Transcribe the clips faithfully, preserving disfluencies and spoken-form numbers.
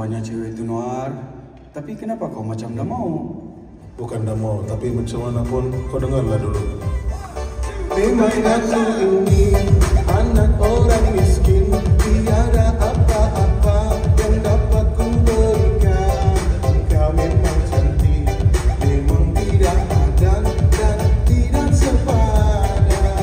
kawannya cewek itu Noir. Tapi kenapa kau macam dah mau? Bukan dah mau, tapi macam mana pun kau dengarlah dulu. Memang aku ini anak orang miskin, tiada apa-apa yang dapat ku berikan. Kau memang cantik, memang tidak padan dan tidak sepadan.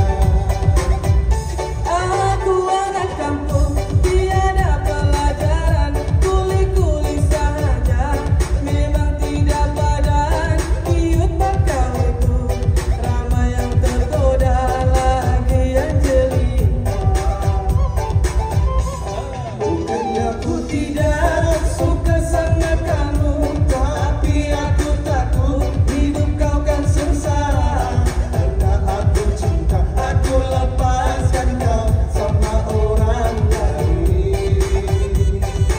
Aku anak kampung, tiada pelajaran, kuli-kuli saja, memang tidak padan. Iut bakal itu ramai yang tergoda, lagi yang jelita. Bukannya aku tidak suka sama kamu, tapi aku takut hidup kau kan sengsara. Karena aku cinta, aku lepaskan kau sama orang lain.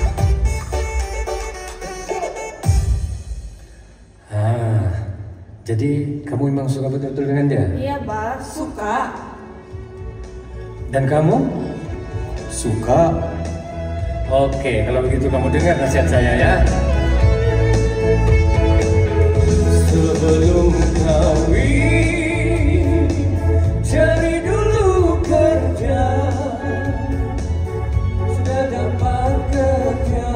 Ah, jadi kamu memang suka betul-betul dengan dia? Iya, Bas, suka. Dan kamu? Suka. Oke, kalau begitu kamu dengar nasihat saya ya. Sebelum kawin, cari dulu kerja. Sudah dapat kerja,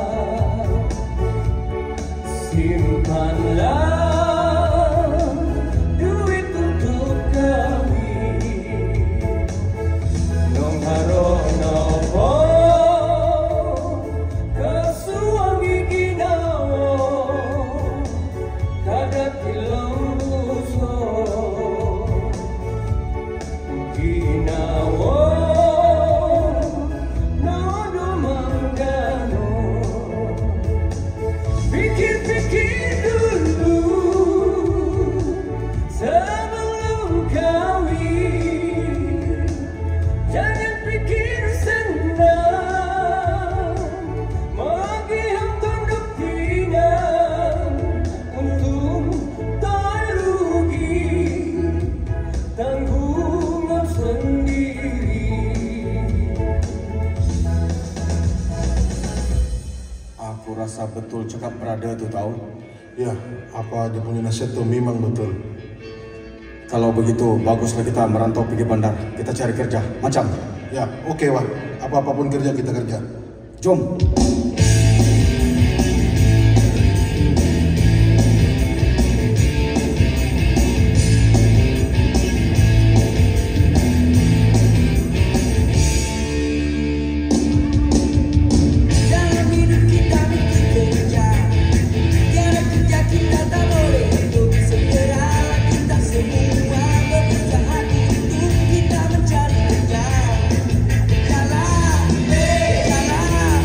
simpanlah duit untuk kawin. Nong harong nopo kasuangi ginawa, kadat ilang buso ginawa nodo manggano. Pikir-pikir dulu sebelum kawin, jangan pikir senang, magiam tunduk tinang, untung tak rugi, tanggungan sendiri. Aku rasa betul cakap berada tu tahu. Ya, apa dia punya nasihat tu memang betul. Kalau begitu baguslah kita merantau pergi bandar. Kita cari kerja. Macam. Ya, oke Wah. Apa-apapun kerja kita kerja. Jom. Dalam hidup kita mesti kerja, tiada kerja kita tak boleh hidup. Segera kita semua bekerja hati untuk kita mencari kerja. Jalan, jalan,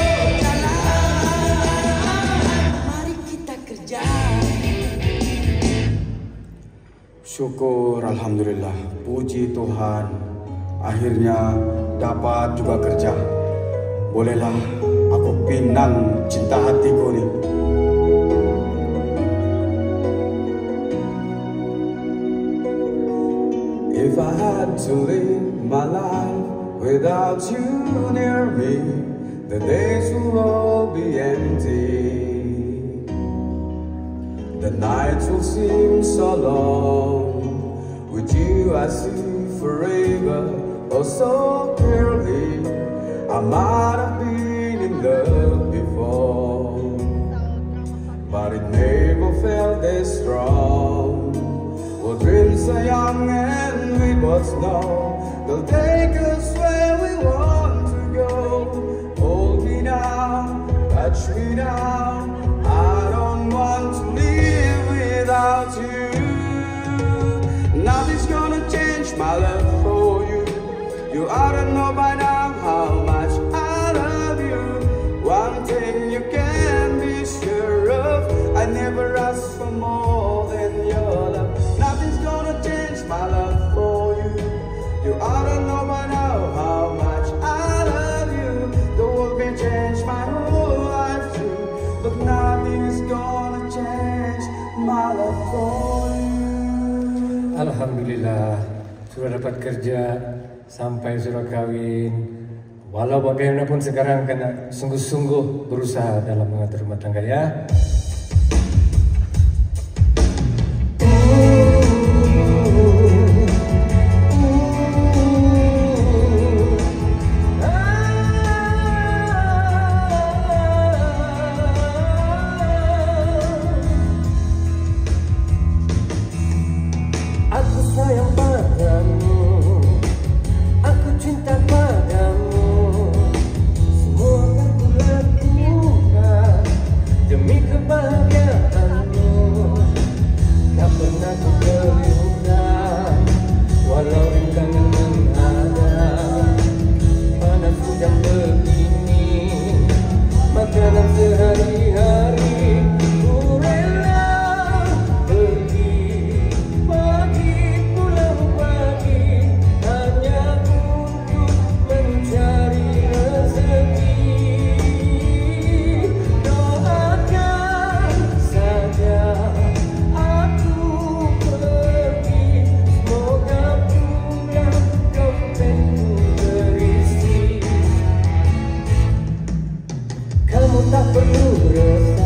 jalan, mari kita kerja. Syukur Alhamdulillah. Puji Tuhan. Akhirnya dapat juga kerja. Bolehlah aku pinang cinta hatiku ni. If I had to live my life without you near me, the days will all be empty. The nights will seem so long. With you I see forever, oh so clearly. I might have been in love before, but it never felt this strong. Well, dreams are young and we both know they'll take us where we want to go. Hold me now, touch me now. I don't want to live without you. Nothing's gonna change my love for you. You ought to know by now how much I love you. One thing you can be sure of, I never ask for more than your love. Nothing's gonna change my love for you. You ought to know by now how much I love you. The world may change my whole life too, but nothing's gonna change my love for you. Alhamdulillah, sudah dapat kerja sampai sudah kawin. Walau bagaimanapun sekarang kena sungguh-sungguh berusaha dalam mengatur rumah tangga ya. Aku sayang padamu, aku cinta padamu. Semua akan kulakukan demi kebahagiaanmu. Tak pernah ku kelirukan, walau rintangan menghadap. Panas hujan begini, makanan sehari-hari. Ku rela pergi pagi pulang pagi hanya untuk mencari rezeki. Doakan saja aku pergi, semoga pulang dompetku berisi. Kamu tak perlu resah.